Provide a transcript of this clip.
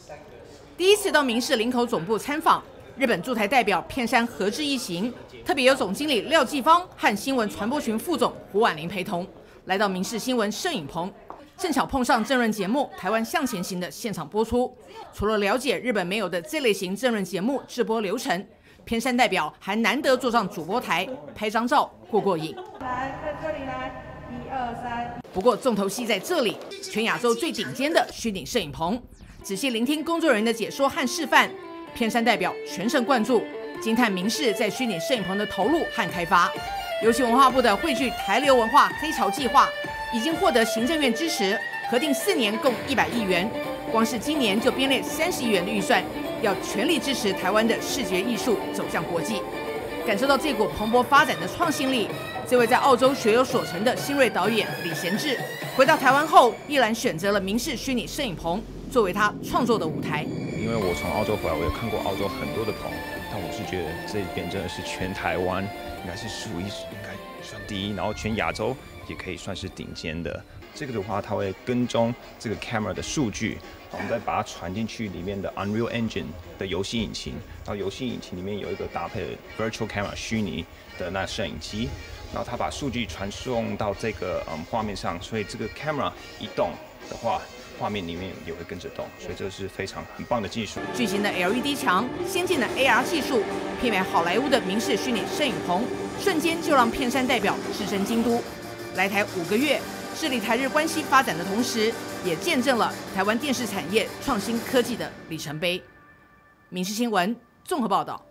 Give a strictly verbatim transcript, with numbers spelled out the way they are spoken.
第一次到民视林口总部参访，日本驻台代表片山和志一行，特别由总经理廖继芳和新闻传播群副总胡婉玲陪同，来到民视新闻摄影棚。 正巧碰上政论节目《台湾向前行》的现场播出，除了了解日本没有的这类型政论节目制播流程，片山代表还难得坐上主播台拍张照过过瘾。 来，在这里来，一二三。 不过重头戏在这里，全亚洲最顶尖的虚拟摄影棚，仔细聆听工作人员的解说和示范，片山代表全神贯注，惊叹民视在虚拟摄影棚的投入和开发。尤其文化部的汇聚台流文化黑潮计划。 已经获得行政院支持，核定四年共一百亿元，光是今年就编列三十亿元的预算，要全力支持台湾的视觉艺术走向国际。感受到这股蓬勃发展的创新力，这位在澳洲学有所成的新锐导演李贤志，回到台湾后，毅然选择了民视虚拟摄影棚作为他创作的舞台。 因为我从澳洲回来，我有看过澳洲很多的棚，但我是觉得这边真的是全台湾应该是数一应该算第一，然后全亚洲。 也可以算是顶尖的。这个的话，它会跟踪这个 camera 的数据，我们再把它传进去里面的 Unreal Engine 的游戏引擎，然后游戏引擎里面有一个搭配的 Virtual Camera 虚拟的那摄影机，然后它把数据传送到这个嗯画面上，所以这个 camera 一动的话。 画面里面也会跟着动，所以这是非常很棒的技术。 巨型的 L E D 墙、先进的 A R 技术，媲美好莱坞的民视虚拟摄影棚，瞬间就让片山代表置身京都。来台五个月，致力台日关系发展的同时，也见证了台湾电视产业创新科技的里程碑。民视新闻综合报道。